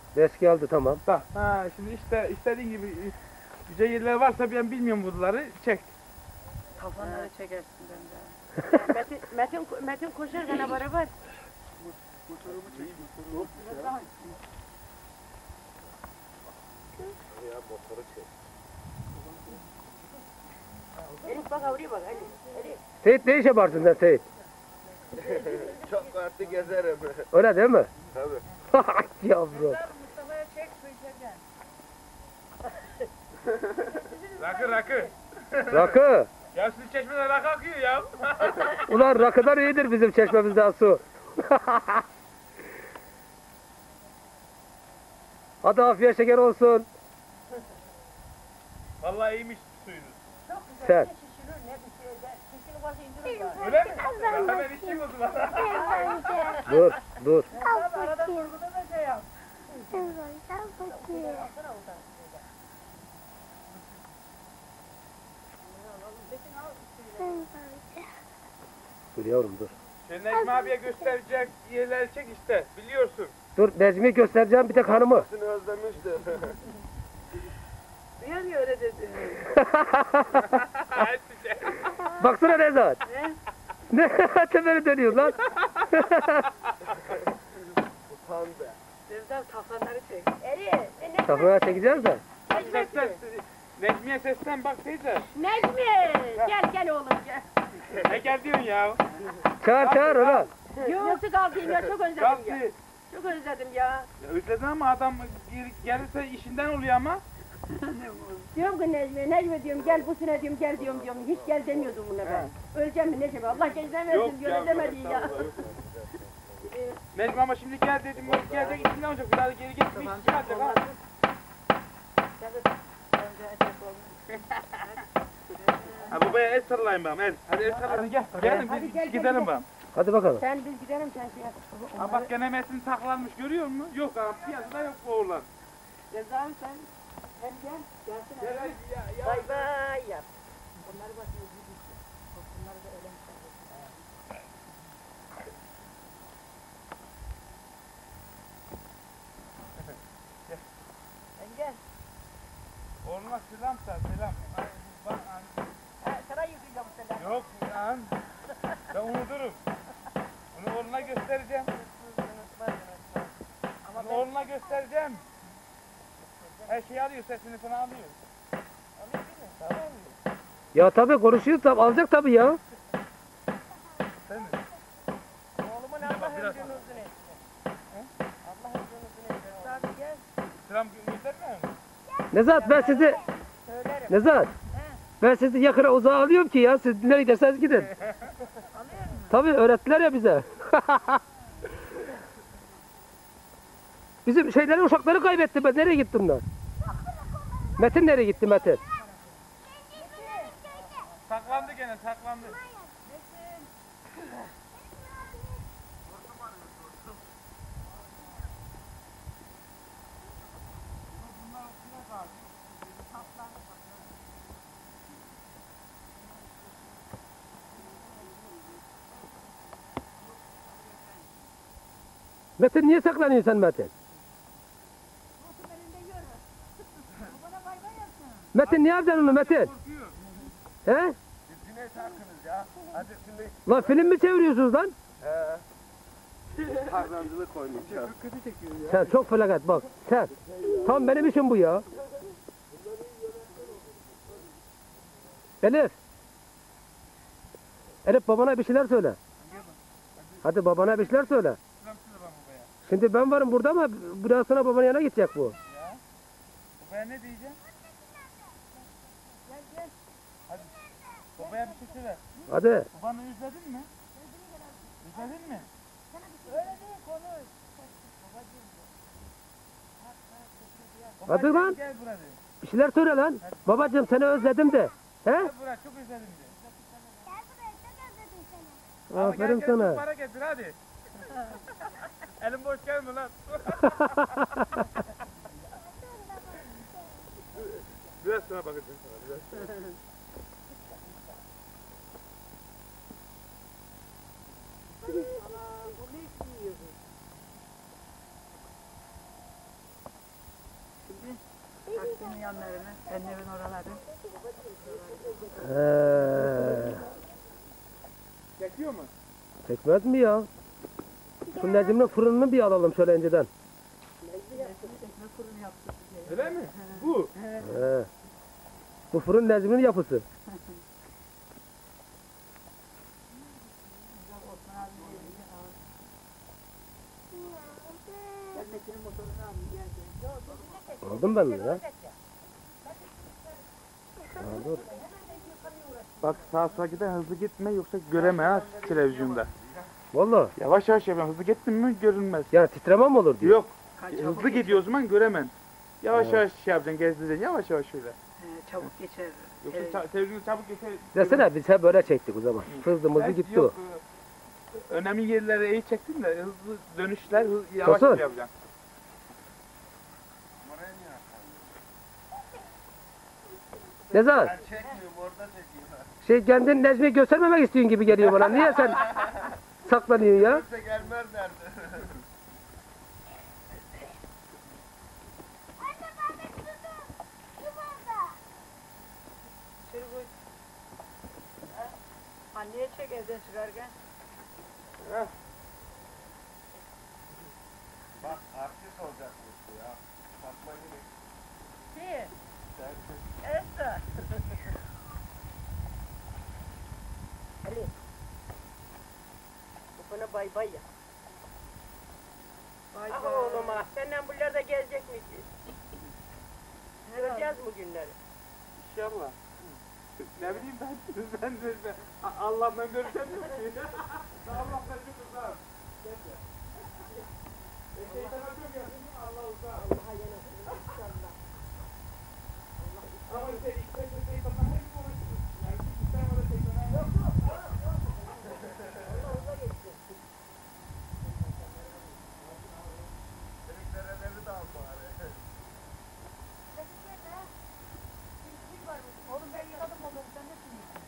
Eski aldı tamam. Bak ha şimdi işte istediğin gibi yüce yerler varsa ben bilmiyorum buraları çek. Kafanları çekersin bence. Metin koşar bana beraber. Motorumu çek. Motorumu. Ya motoru çek. Elif bak oraya bak hadi. Hadi. Seyit ne iş yaparsın sen Seyit? Çok kartı gezerim. Öyle değil mi? Tabii. Yavrum. Mustafa'ya çek söyleyeceğim. Rakı. Rakı. Ya sizin çeşmeden rakı akıyor ya. Ulan rakıdan iyidir bizim çeşmemizden su. Hadi afiyet şeker olsun. Vallahi iyiymiş suyunuz. Çok güzel. Sen. Ne şişirir ne bir şey. Şişini varsa indirir var. Öyle mi? Ya hemen içeyim o zaman. Dur. Arada sorguda da şey yap. Dur yavrum dur. Şimdi Necmi abiye gösterecek yerleri çek işte. Biliyorsun. Dur Necmi'yi göstereceğim bir tek hanımı. Seni özlemiştim. Niye mi öyle dedin? Baksana Nezat. Ne teperi dönüyor lan. Utandı. Sevdam taflanları çek. Eri. Kafana çekeceğiz de. Seslen. Necmiye seslen bak teyze. Necmi. Gel oğlum gel. Ne gel diyorsun ya? Çağır ona. Yolcu kaldıyım ya çok özledim Kalktı. ya. Çok özledim ya. Ya özledin ama adam gelirse işinden oluyor ama. Diyorum ki Necmi diyorum gel bu sene diyorum gel diyorum. Hiç gel demiyordum buna ben. Öleceğim mi Necmi? Allah gecden versin diyor demedi ya. Necmi ama şimdi gel dedim gelecek işinden olacak. Bir daha geri gitme iş çıkaracak ha. Ha babaya el sallayın bana el. Hadi el sallayın. Hadi gel. Gelin biz gel, gidelim bana. Hadi bakalım. Sen biz gidelim sen şey yap. Ha bak gene Metin saklanmış görüyor musun? Yok abi piyasada yok bu oğlan. Cezam sen. Hem gel. Gelsene. Gel hadi ya. Bay bay yap. Onları bak onları da öyle Sen gel. Oğluna selam sar selam. Sana yüzüyle bu selam. Yok lan. Ben unuturum. Bunu oğluna göstereceğim. Bunu oğluna göstereceğim. Her şeyi alıyor, sesini falan alıyor. Alıyor değil mi? Tamam alıyor. Ya tabii konuşuyoruz tabii alacak tabii ya. Değil mi? Oğlumun Allah ömrünü uzun etsin. Allah ömrünü uzun etsin. Abi gel. Selam göstermiyor musun? Nezat ben sizi Söylerim. Nezat. Ben sizi yakına uzağa alıyorum ki ya siz nereye giderseniz gidin. Alıyor musun? Tabii öğrettiler ya bize. Bizim şeyleri uşakları kaybetti ben nereye gittim ben? Metin nereye gitti Metin? Saklandı gene, saklandı. Metin niye saklanıyorsun sen Metin? Metin niye yapacaksın onu Metin? Korkuyor. He? Siz yine takınız ya. Hadi şimdi. Lan film mi çeviriyorsunuz lan? Tarlancılık oynayacağım. Kötü çekiyor ya. Sen çok felaket bak. Sen. Tam benim işim bu ya. Elif. Elif babana bir şeyler söyle. Hadi babana bir şeyler söyle. Selam söyle bana babaya. Şimdi ben varım burada ama biraz sonra babanın yanına gidecek bu. Ya. Babaya ne diyeceğim? Gel. Hadi. Babaya bir şey söyle. Hadi. Babanı özledin mi? Özledin mi? Öyle değil konuş. Hadi Babacığım, lan. Gel buraya de. Bir şeyler söyle lan. Babacığım seni özledim de. He? Gel buraya çok özledim de. Ama Aferin gel, sana. Çok para getir hadi. Elim boş gelme lan. Biraz sonra bakacağım sana. Biraz sonra. Bu ne istiyor? Taksinin yanlarını, senin evin oraları. Çekiyor mu? Çekmez mi ya? Şu Necmi'nin fırınını bir alalım şöyle önceden. Ekmek fırını yaptı bize. Öyle mi? Bu. He. Bu fırın Necmi'nin yapısı. Osman abi gelince al. Gel Metin'in motorunu al. Gel gel. Aldım ben onu ya. Ha, dur. Bak sağa sola gider hızlı gitme yoksa göreme ha televizyonda. Vallahi. Yavaş yavaş yapıyorsun. Hızlı gittin mi görünmez. Yani titreme mi olur diyor. Yok. Hızlı gidiyor o zaman göremen. Yavaş Evet. yavaş şey yapacaksın, gezdireceksin. Yavaş yavaş şöyle. Çabuk geçer. Yoksa Evet. televizyonu çabuk geçer. Desene biz hep böyle çektik o zaman. Hızlı Ben- gitti yok, o. Önemli yerlere iyi çektin de hızlı dönüşler yavaş Tosun. yapacaksın. Ne zaman? Ben çekmiyorum orada çekiyorlar. Şey kendin Necmi'yi göstermemek istiyorsun gibi geliyor bana. Niye sen saklanıyorsun ya? Kimse gelmezlerdi. Anneye çek evden çıkarken. Bak artist olacakmış bu ya. Fatma gibi. Kim? Sen Esra. Bana bay bay ya. Vay Ah be. oğlum ah. Senden buralarda gelecek miyiz? Göreceğiz bu günleri. İnşallah. Ne bileyim ben Allah'la görüşemiyorum ki. Allah'la çok uzak. Şeytana çok yakın, Allah uzak. Allah'a yanasın inşallah. Ama işte şeytanla hep konuşuyor. Yani sen orada şeytana yok. Senin dereleri de al bari. Oğlum ben yıkadım motoru, sen de sürüyorsun.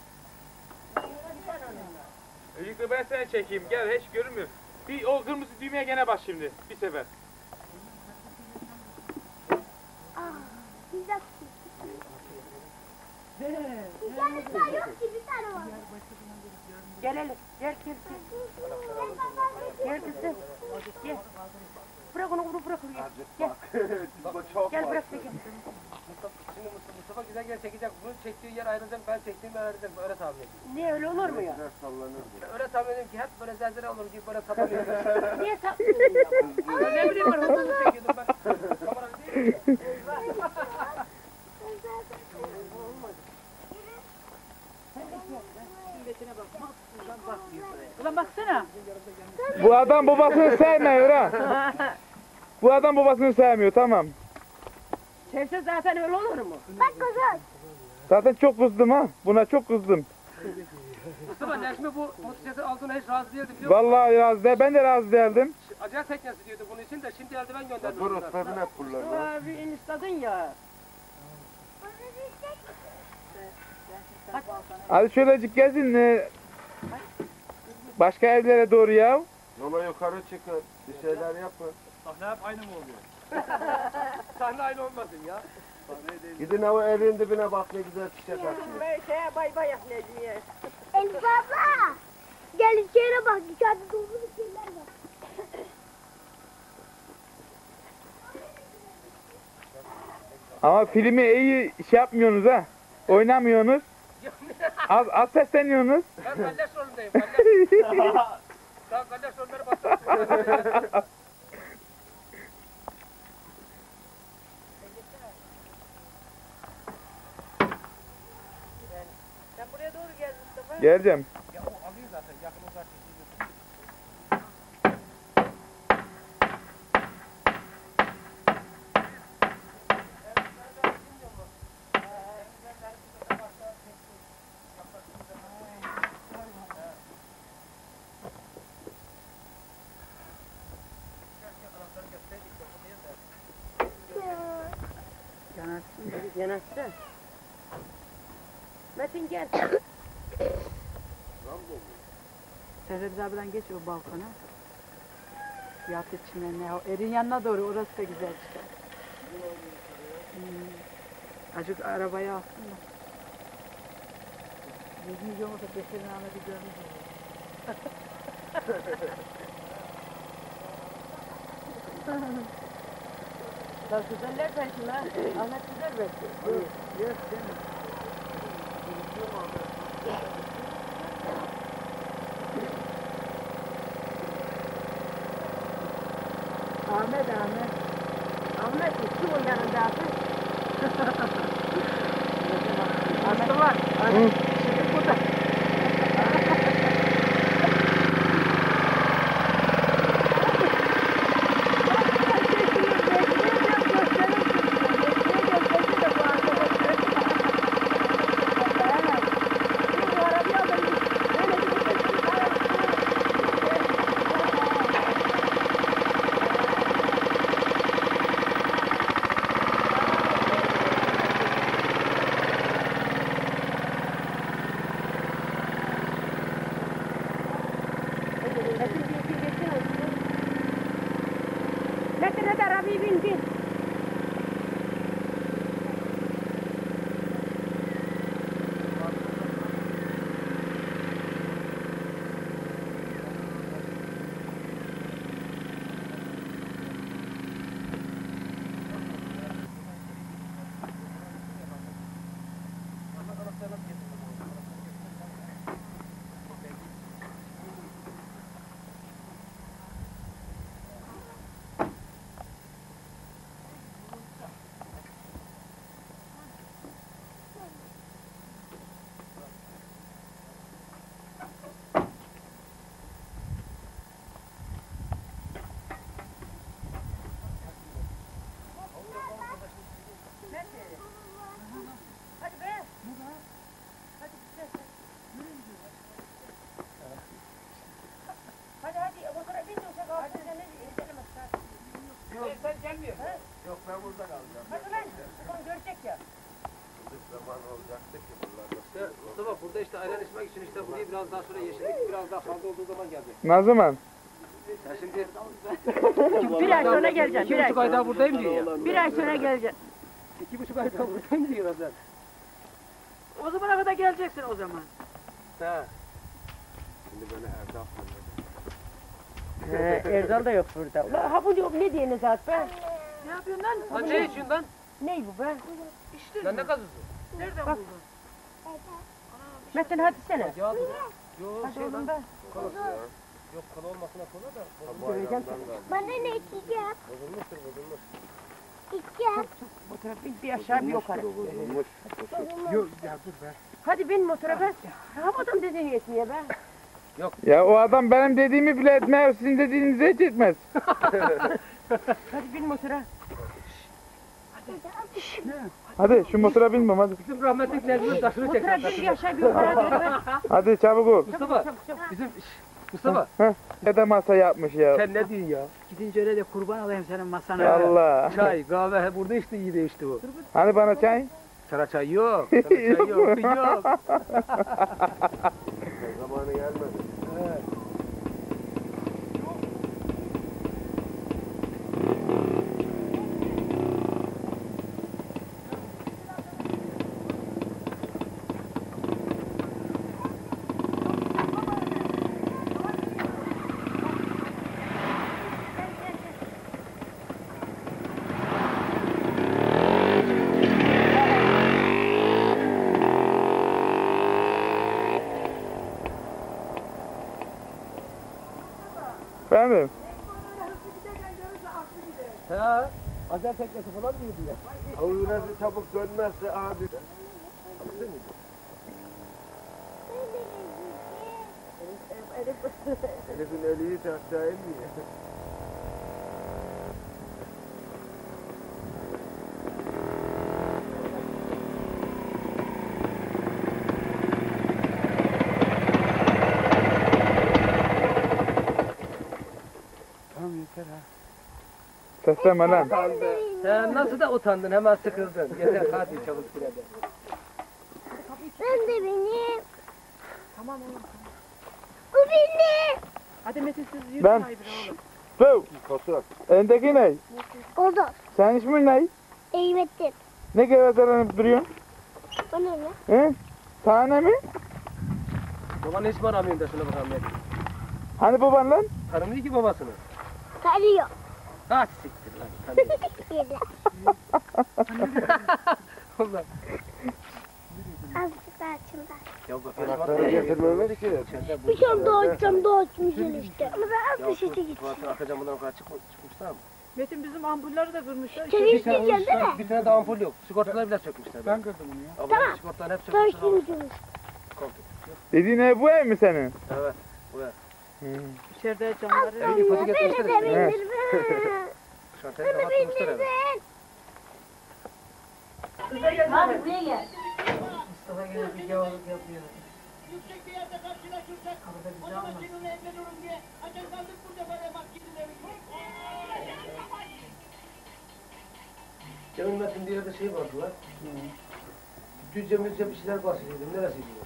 Özellikle ben seni çekeyim. Gel hiç görünmüyor. Bir o kırmızı düğmeye gene bas şimdi. Bir sefer. Gel hele. Gel gel gel. Gel kızım. Gel. Bırak onu bırak oraya. Gel. Bu çok Gel var. bırak gel. Şimdi Mustafa güzel gel çekecek. Bunu çektiği yer ayrılacak. Ben çektiğim yer ayrılacak. Öyle tahmin ediyorum. Niye öyle olur mu ya? Güzel sallanır bu. Öyle tahmin ediyorum ki hep böyle zelzele olur gibi böyle sapalıyor. Niye saplıyorsun ya? Ben ne bileyim ben hızlı çekiyordum ben. Kamera değil mi? Milletine bakma. Ulan bakmıyor buraya. Ulan baksana. Bu adam babasını sevmiyor ha. Bu adam babasını sevmiyor tamam. Sevse zaten öyle olur mu? Zaten çok kızdım ha. Buna çok kızdım. Mustafa Necmi bu motosikleti aldığına hiç razı değildi biliyor musun? Vallahi razı değil. Ben de razı değildim. Acayip teknesi diyordu bunun için de şimdi eldiven gönderdi. Bu rıhlarını hep kullanıyor. Abi eniştadın ya. Hadi şöylecik gezin. Başka evlere doğru ya. Yola yukarı çıkın. Bir şeyler yapın. Sahne hep aynı mı oluyor? Sahne aynı olmasın ya. Gidin o evin dibine bak ne güzel çiçek açıyor. Ben şeye bay bay yap Necmiye. Elif abla. Gel içeri bak. İçeride dolu bir şeyler var. Ama filmi iyi şey yapmıyorsunuz ha. Oynamıyorsunuz. Az sesleniyorsunuz. Ben kalleş rolündeyim. Kalleş. Daha kalleş rolleri bastım. Sen buraya doğru gel Mustafa. Geleceğim. Ya o alıyor zaten yakın uzak çekiyor. Yanaşsın. Metin gel. Serhat abiden geç o balkona. Yatı çimenine. O erin yanına doğru orası da güzel çıkar. Azıcık arabaya alsınlar. 100 milyon olsa Beşir'in Ahmet'i görmüş olur. Bak güzeller belki lan. Ahmet güzel belki. Yok canım. Ahmet. Ahmet kim o yanında abi? Mustafa. Şimdi burada. Metin hadi arabayı bin. Sen gelmiyor. Yok ben burada kalacağım. Hadi lan. Bunu görecek ya. Zaman olacaktı ki bunlarda. İşte Mustafa burada işte ayran içmek için işte burayı biraz daha sonra yeşillik biraz daha fazla olduğu zaman gelecek. Ne zaman? Sen şimdi Bir ay sonra geleceğim. 2,5 ay daha buradayım diyor ya. Bir ay sonra geleceğim. 2,5 ay daha buradayım diyor sen. O zamana kadar geleceksin o zaman. He. Şimdi beni Erdal sanıyor. Erdal da yok burada. Ulan ha bu yok ne diyene zaten? Ne yapıyorsun lan? Lan ne içiyorsun lan? Ney bu be? İşte Lan ne kazısı? nereden Bak. buldun? Metin hadi sene. Ya dur. Yok Hadi şey oğlum lan. be. Kola. Yok kola olmasına kola da. Bu ayrandan kaldı. Bana ne içeceğim? Bozulmuştur bozulmuş. İçeceğim. Motora bin bir aşağı bir yukarı. Bozulmuş. Yok ya dur be. Hadi bin motora be. Havadan dedin yetmiyor be. Ya o adam benim dediğimi bile etmez, sizin dediğinizi hiç etmez. Hadi bin motora. Hadi şu motora binmem hadi. Bizim rahmetlik Necmi'nin taşını çek. Motora bin bir aşağı bir yukarı hadi be. Hadi çabuk ol. Mustafa. Bizim Mustafa. Ne de masa yapmış ya. Sen ne diyorsun ya? Gidince öyle de kurban alayım senin masana. Allah. Çay, kahve burada işte iyi de işte bu. Hani bana çay? Sana çay yok. Sana çay yok. Yok. Zamanı gelmedi. Efendim? Ha? Acar teknesi falan mıydı ya? Havuzunası çabuk dönmezse abi. Elif'in eliyi aşağı inmiyor. Tamam yeter ha. Seslenme lan. Sen nasıl da utandın hemen sıkıldın. Yeter hadi çabuk bir hadi. Ben de benim. Tamam oğlum. Bu benim. Hadi Metin siz yürü Ben. sahibi oğlum. Dur. Kosu. Elindeki ne? O da. Senin ismin ne? Eymettin. Ne gevezelenip duruyorsun? O ne lan? He? Tane mi? Babanın ismi aramıyorum da şuna bakalım. Hani baban lan? Tanımıyor ki babasını. Tanıyor. Ha siktir lan. Tanımıyor. Allah. Azıcık daha açıldı. Ya bak. Anahtarı getirmemeli ki. Bir şey da açmışsın işte. Ama ben az dışarı gitsin. Tuvaletın arka camından o kadar çıkmışlar mı? Metin bizim ampulleri de kırmışlar. Seni isteyeceğim değil mi? Bir tane de ampul yok. Sigortaları bile sökmüşler. Ben kırdım onu ya. Tamam. Sigortaları hep Ben sökmüşler. isteyeceğim. Dediğin ev bu ev mi senin? Evet. Bu ya. İçeride camları. Evi fotoğraf etmişler Beni de işte. bindirme. Şartayı kapatmışlar eve. Hadi buraya gel. Mustafa gene bir gavurluk yapıyor. Demin Metin bir yerde şey vardı lan. Düzce müzce bir şeyler bahsediyordum. Neresiydi bu?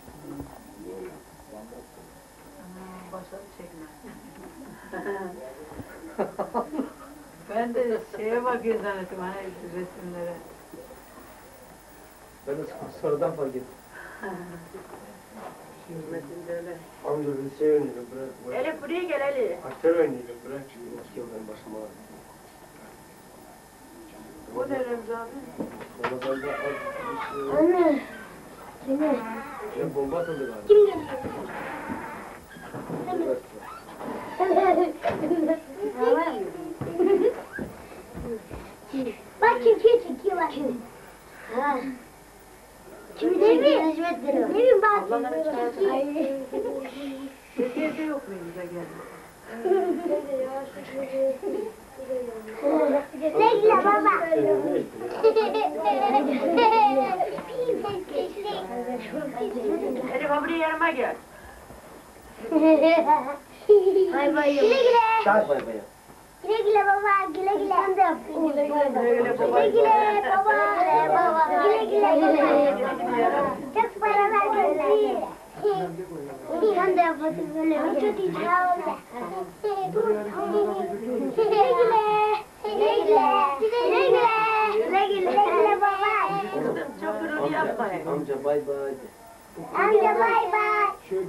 Başladı çekme. Ben de şeye bakıyor zannettim hani resimlere. Ben de sonradan fark ettim. Metin de öyle. Amca bir şey oynuyorum. Bırak. Elif buraya gel Elif. Aktör oynuyorum. Bırak. Yok benim başıma ağrıyor. O ne Remzi abi? Ramazan'da az bir şey. Anne. Seni. Ya bomba atıldı galiba. Kim geliyor? Bak kim çekiyor bak. Ha. Kimi çekiyor? Ne bileyim bak. Türkiye'de yok muydu da geldi? Bekle baba. Elif buraya yanıma gel. Bay bay. Güle güle. Çay bay bay. Güle güle baba. Güle güle. Sen de yaptın. Güle güle. Güle baba. Güle güle baba. Güle güle baba. Çok paralar gönder. Sen de yapasın böyle. Çok iyi sağ ol. Güle güle. Güle güle. Güle güle. Güle güle. Güle güle baba. Çok gurur yapma. Amca bay bay. Amca bay bay.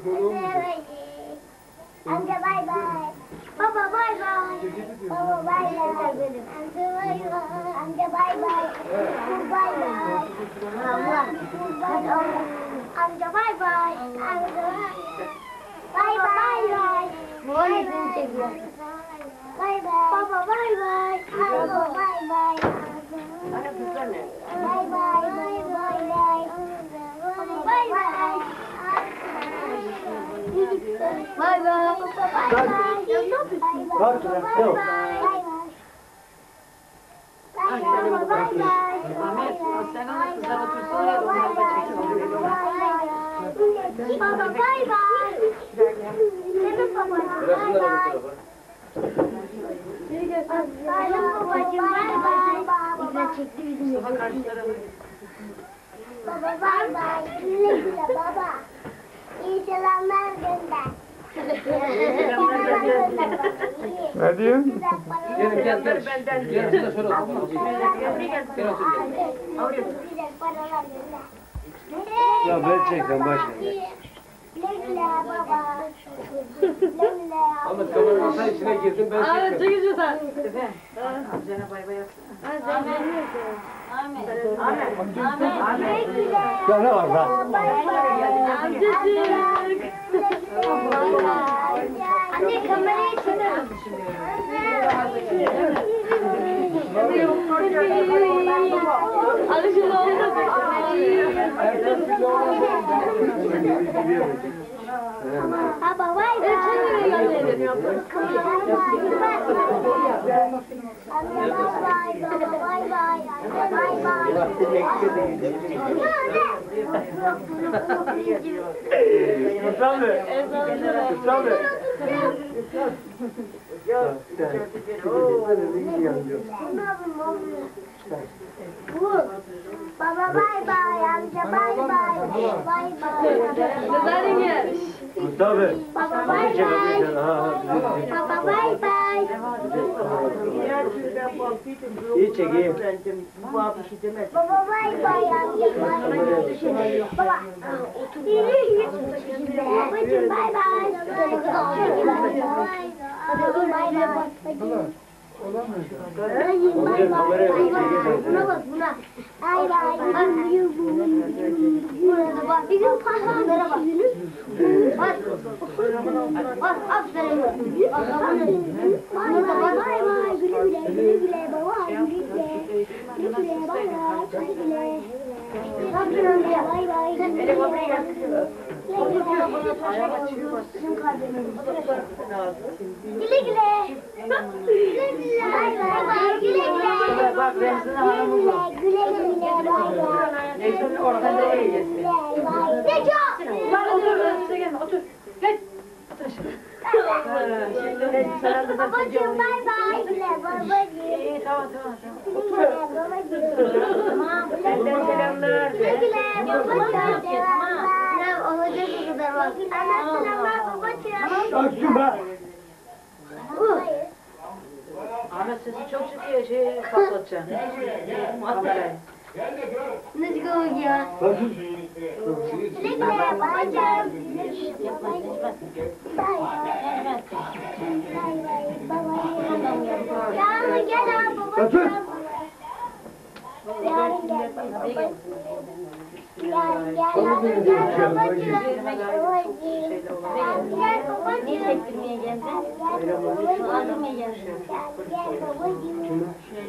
Amca bay bay. Baba bay bay. Baba bay bay. Amca bay bay. Amca bay bay. Bay bay. Allah. Amca bay bay. Amca bay bay. Bay bay. Bay bay. Baba bay bay. Baba bay bay. Bana kızlar ne? Bay bay. Bay bay. Baba bay bay. Bay bay. Bay bay. Ahmet sen ona kızlar otursun ya da onları da çekin. Baba bay bay. Senin baban bay bay. Benim babacığım bay bay. Baba çekti bizim. Mustafa karşı tarafa. Baba bay bay. Güle güle baba. İyi selamlar gönder. Ne diyorsun? Gelin gel gel. Gel şurada şöyle otur. Gel otur gel. Ya ben çektim, baş Güle güle baba. Güle güle. Ama kameranın sen içine girdin ben çektim. Çekici sen. Amcana bay bay yapsana. Güle güle. Ya ne var lan? Anne kamerayı çeker. Alışın oldu. Baba bay bay. Bay bay. Baba bay bay, amca bay bay, bay bay. Kızların gel. Tabii. Baba bay bay. Baba bay bay. İyi çekeyim. Baba bay bay amca bay bay. Baba. Babacığım bay bay. Babacığım bay bay. Babacığım bay bay. Buna bak buna. Bay bay. Bak bizim pahalara bak. Bak aferin. Bay bay bay. Güle güle güle güle baba. Güle güle. Güle güle bay bay. Güle güle. Bakın amca bay bay. Güle güle. Güle güle. Güle güle. Bay bay. Güle güle. Bak benzin hanımı bu. Güle güle. Bay bay. Neyse ortada yiyeceksin. Neco. Bak otur, size gelme, otur. Geç. Otur şimdi. Babacığım bay bay. Güle babacığım. İyi, tamam. Güle babacığım. Tamam. Selamlar. Güle güle babacığım. Selam olacak bu kadar bak. Anne selamlar babacığım. Açtım ben. Ahmet sesi çok çıkıyor, şey patlatacaksın. Atlayın. Nasıl komik ya? Güle güle babacığım. Bay bay. Yarın gel ha babacığım. Yarın gel babacığım. Yarın gel babacığım. Gel babacığım. Niye çektirmeye geldin? Gel babacığım.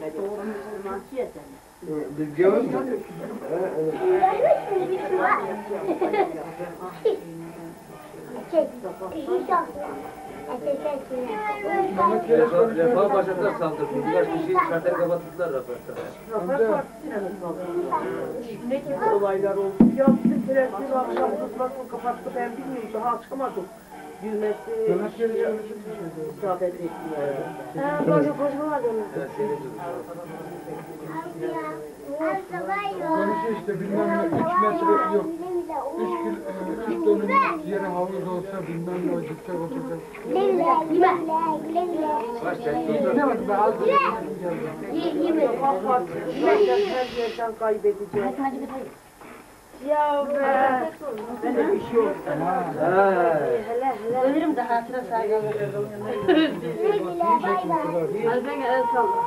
Bilgi var mı? Refah başlattılar saldırdı. Birkaç kişi şartları kapattılar raporta. Ne gibi olaylar oldu? Ya bizim televizyonu akşam kızmasını kapattı, ben bilmiyorum, daha açamadım. Düğmesi isabet etmiyor. Konuşuyor işte bilmem ne 3 metre yok. 3 dönüm yere havuz olsa bilmem ne olacak olacak. Baş çek. Ne var be az Her yerden kaybedeceğim. Ya be! Ben de bir şey oldu. Ölürüm de hatıra saygı. Az ben el salla.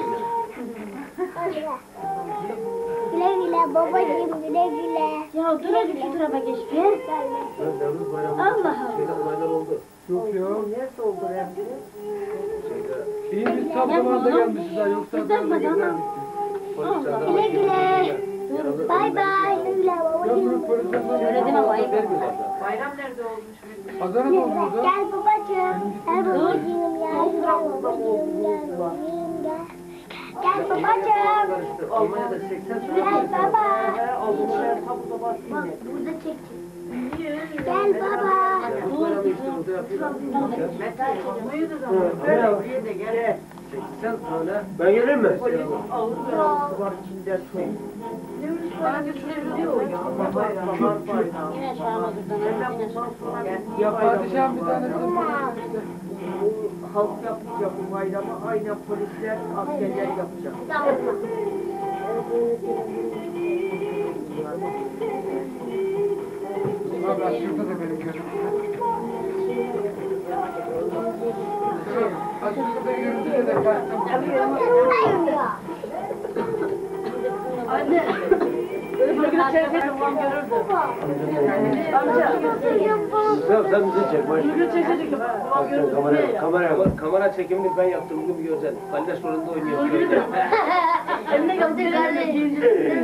Güle güle babacığım güle güle. Ya dur hadi şu tarafa geç bir. Allah Şeyde olaylar oldu. Yok ya. Nerede oldu Remzi? İyi biz tam zamanda gelmişiz ha yoksa böyle gezerdik. Güle güle. Bay bay. Güle güle babacığım. söyledim ama ayıp. Bayram nerede olmuş? Adana'da oldu da. Gel babacığım. Gel babacığım. Gel babacığım. Gel babacığım. Gel babacığım. Almanya'da 80 Gel baba. Aldılar tam sabah Bak burada çek. Gel baba. Sen söyle. Ben geleyim mi? var içinde çok. Bana götürebiliyor ya. Yine Şahmazır'dan yine Ya padişahın bir tanesi. Halk yapacak bu bayramı, aynen polisler, askerler yapacak. Valla şurada da benim gözüm. Açıkçası görüntüde de kaçtım. Anne. Öbür gün çevirdi babam görürdü. Amca. Sen bizi çek. Baş. Öbür gün çevirdi ki babam görürdü. Kamera çekimini ben yaptım bugün bir görsel. Kaldaş rolünde oynuyor köyde. Önüne kaptır kardeşim.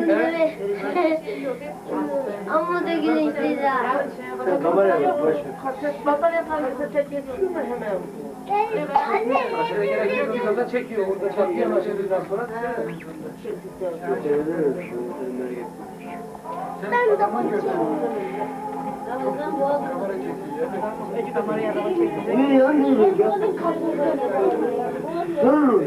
Ama da güneşli ya. Sen kameraya bak. Baş. Batarya takırsa çekiyor. Hemen. Aşağıya gerek yok ki zaten çekiyor. Orada çatlıyor aşağıdan sonra. Sen adamı gördün. Kamera çekiyor. Ne ya ne ya? Dur.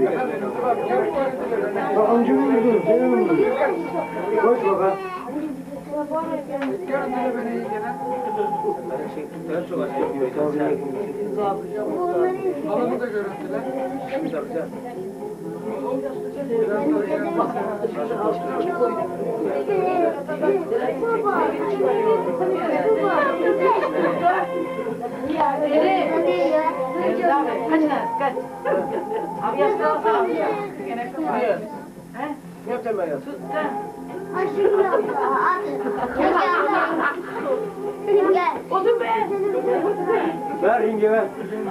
Bak amcamı gördüm. Seni mi gördüm? Koş bakalım. Görüntüde beni iyi gelen. Ben çok aşağı yapıyor. Adamı da görüntüler. Güzel güzel. Kaç? Abi yastığı al. Gene kapıyor. Ne yapacağım ben ya? Tut da. Gel. Otur be. Ver yenge ver.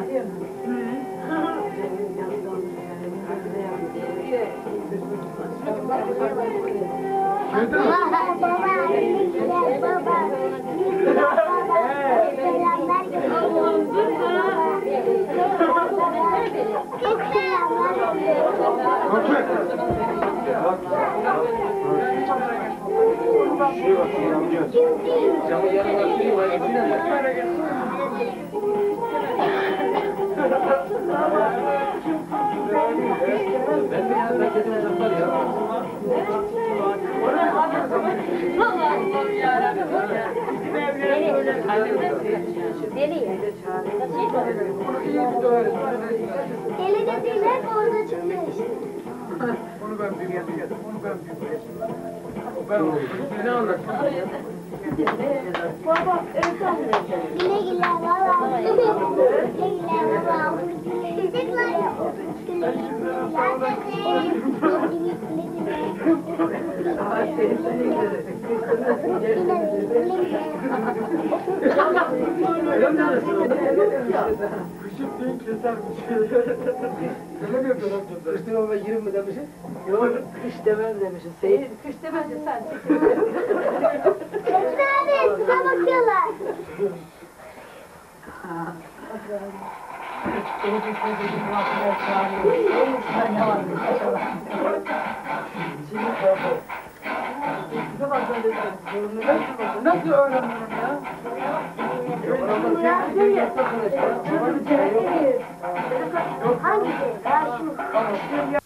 Camı yanına süreyim Deli dediğim hep orada çıkıyor işte. Onu ben bilmem. Onu ben bilmem. Ben ne anlatayım? Baba, güle güle baba. Güle güle baba. Çocuklar. Kışıp değil kesermiş. Öyle mi yapıyorsun amcamda? Üstüne ona 20 demişsin. Yok kış demem demişsin. Seyit kış demezsin sen. Çocuklar abi, size bakıyorlar. Nasıl öğreniyorum ya? Hangisi? Daha şu.